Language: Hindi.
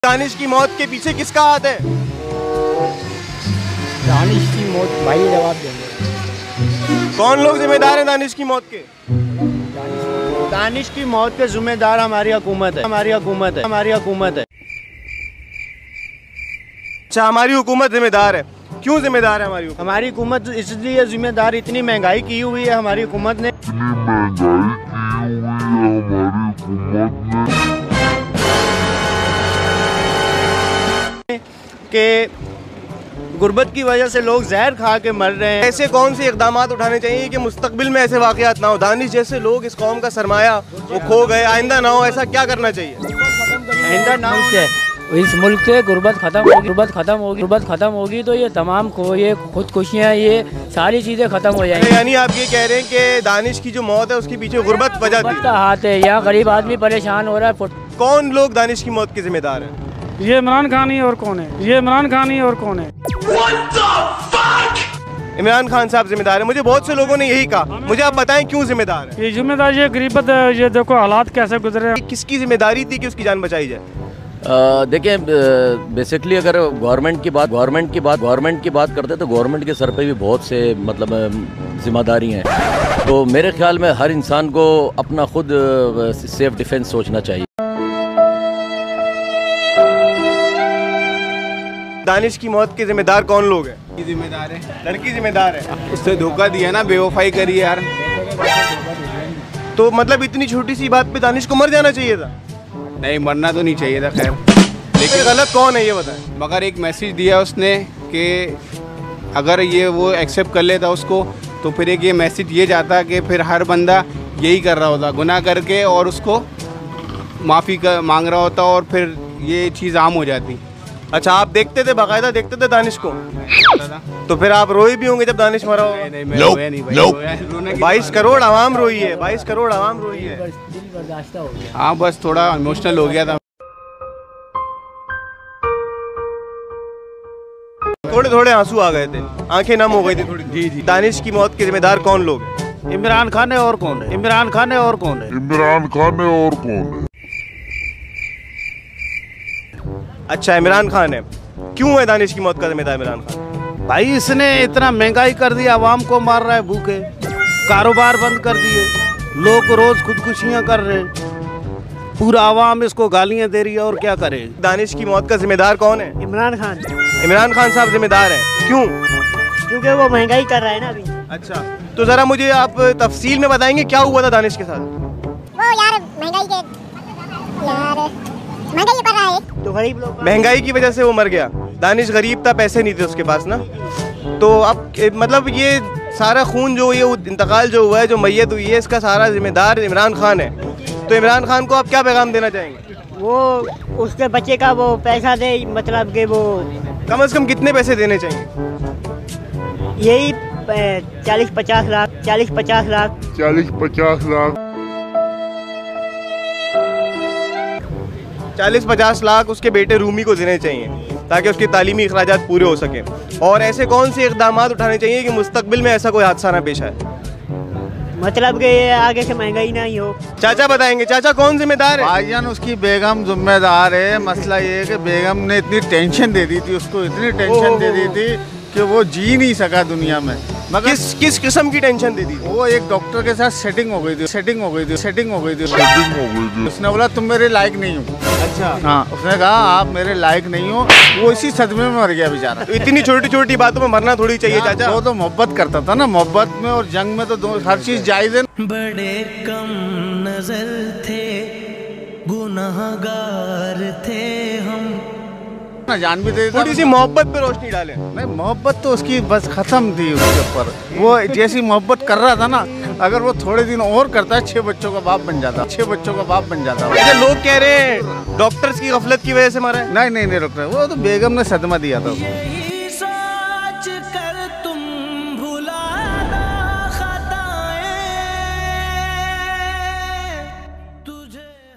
दानिश की मौत के पीछे किसका हाथ है? दानिश की मौत भाई जवाब देंगे। कौन लोग जिम्मेदार हैं दानिश की मौत के? दानिश की मौत के जिम्मेदार हमारी हुकूमत है, हमारी हुकूमत है, हमारी हुकूमत है। अच्छा, हमारी हुकूमत जिम्मेदार है। क्यों जिम्मेदार है हमारी हुकूमत? हमारी हुकूमत इसलिए जिम्मेदार, इतनी महंगाई की हुई है हमारी हुकूमत ने, कि गुर्बत की वजह से लोग जहर खा के मर रहे हैं। ऐसे कौन से इकदाम उठाने चाहिए कि मुस्तकबिल में ऐसे वाक़यात ना हो? दानिश जैसे लोग इस कौम का सरमाया वो खो गए, आइंदा ना हो, ऐसा क्या करना चाहिए? आइंदा ना हो, इस मुल्क से गुर्बत खत्म होगी, गुर्बत खत्म होगी तो ये तमाम ये खुदकुशियाँ, ये सारी चीज़ें खत्म हो जाएंगी। यानी आप ये कह रहे हैं कि दानिश की जो मौत है उसके पीछे गुर्बत वजह थी? का हाथ है, यहाँ गरीब आदमी परेशान हो रहा है। कौन लोग दानिश की मौत के जिम्मेदार हैं? ये इमरान खान ही और कौन है? ये इमरान खान ही और कौन है? इमरान खान साहब जिम्मेदार है। मुझे बहुत से लोगों ने यही कहा, मुझे आप बताएं क्यों जिम्मेदार है? ये जिम्मेदार ये गरीबत है, ये देखो हालात कैसे गुजरे। किसकी जिम्मेदारी थी कि उसकी जान बचाई जाए? देखिए, बेसिकली अगर गवर्नमेंट की बात करते तो गवर्नमेंट के सर पे भी बहुत से जिम्मेदारी हैं। तो मेरे ख्याल में हर इंसान को अपना खुद सेफ डिफेंस सोचना चाहिए। दानिश की मौत के जिम्मेदार कौन लोग हैं? जिम्मेदार है लड़की जिम्मेदार है। उससे धोखा दिया ना, बेवफाई करी यार। तो मतलब इतनी छोटी सी बात पे दानिश को मर जाना चाहिए था? नहीं, मरना तो नहीं चाहिए था। खैर, लेकिन गलत कौन है ये बताएं? मगर एक मैसेज दिया उसने कि अगर ये वो एक्सेप्ट कर लेता उसको, तो फिर एक ये मैसेज ये जाता कि फिर हर बंदा यही कर रहा होता, गुनाह करके, और उसको माफ़ी मांग रहा होता, और फिर ये चीज़ आम हो जाती। अच्छा, आप देखते थे, बाकायदा देखते थे दानिश को? तो फिर आप रोए भी होंगे जब दानिश मरा हो? नहीं, 22 करोड़ आवाम रोई है, 22 करोड़ आवाम रोई है। हाँ, बस थोड़ा इमोशनल हो गया था। थोड़े थोड़े आंसू आ गए थे, आंखें नम हो गई थी थोड़ी। जी। दानिश की मौत के जिम्मेदार कौन लोग हैं? इमरान खान है और कौन है? इमरान खान है और कौन है? अच्छा, इमरान खान है। क्यों है दानिश की मौत का जिम्मेदार इमरान खान? भाई इसने इतना महंगाई कर दिया, आवाम को मार रहा है भूखे, कारोबार बंद कर दिए, लोग रोज खुदकुशियां कर रहे हैं, पूरा आवाम इसको गालियां दे रही है, और क्या करे? दानिश की मौत का जिम्मेदार कौन है? इमरान खान। इमरान खान साहब जिम्मेदार है। क्यों? क्योंकि वो महंगाई कर रहा है ना अभी। अच्छा, तो जरा मुझे आप तफसील में बताएंगे क्या हुआ था दानिश के साथ? वो यार महंगाई बढ़ रहा है, तो गरीब लोग, महंगाई की वजह से वो मर गया। दानिश गरीब था, पैसे नहीं थे उसके पास ना। तो अब मतलब ये सारा खून जो ये इंतकाल जो हुआ है, जो मैयत हुई है, इसका सारा जिम्मेदार इमरान खान है। तो इमरान खान को आप क्या पैगाम देना चाहेंगे? वो उसके बच्चे का वो पैसा दे, मतलब कि वो कम से कम कितने पैसे देने चाहिए? यही 40-50 लाख 40-50 लाख उसके बेटे रूमी को देने चाहिए ताकि उसके तालीमी अखराजात पूरे हो सके। और ऐसे कौन से इक़दाम उठाने चाहिए कि मुस्तकबिल में ऐसा कोई हादसा ना पेश आए? मतलब कि ये आगे से महंगाई ना ही हो। चाचा बताएंगे, चाचा कौन जिम्मेदार है? भाईजान, उसकी बेगम जिम्मेदार है। मसला ये है कि बेगम ने इतनी टेंशन दे दी थी उसको, इतनी टेंशन दे दी थी कि वो जी नहीं सका दुनिया में। मगर किस किस्म की टेंशन दे दी? वो एक डॉक्टर के साथ सेटिंग हो गई थी। उसने बोला तुम मेरे लायक नहीं हो। अच्छा। हाँ, उसने कहा आप मेरे लायक नहीं हो। वो इसी सदमे में मर गया बेचारा। तो इतनी छोटी छोटी बातों में मरना थोड़ी चाहिए चाचा। वो तो मोहब्बत करता था ना, मोहब्बत में और जंग में तो हर चीज जायज है। बड़े कम नजर थे, गुनाहगार थे हम, जान भी दे देता। थोड़ी सी मोहब्बत पे रोशनी डालें। नहीं, मोहब्बत तो उसकी बस खत्म थी उसके ऊपर। वो जैसी मोहब्बत कर रहा था ना, अगर वो थोड़े दिन और करता है 6 बच्चों का बाप बन जाता। ऐसे लोग कह रहे हैं डॉक्टर्स की गफलत की वजह से मरा है। नहीं, रुक रहे, वो तो बेगम ने सदमा दिया था उसको।